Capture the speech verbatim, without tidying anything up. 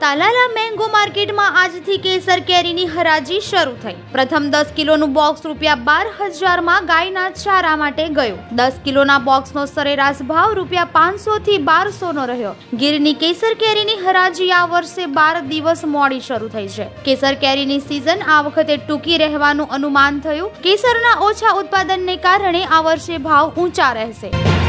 Talala mango માર્કેટમાં આજથી કેસર કેરીની હરાજી શરૂ થઈ। પ્રથમ દસ કિલોનું બોક્સ રૂપિયા બાર હજારમાં ગાયના ચારા માટે ગયું। દસ કિલોના બોક્સનો સરેરાશ ભાવ રૂપિયા પાંચસો થી બારસો નો રહ્યો। ગીરની કેસર કેરીની હરાજી આ વર્ષે બાર દિવસ મોડી શરૂ થઈ છે। કેસર કેરીની સીઝન આ વખતે ટૂંકી રહેવાનું અનુમાન થયું। કેસરના ઓછા ઉત્પાદનને કારણે આ વર્ષે ભાવ ઊંચા રહેશે।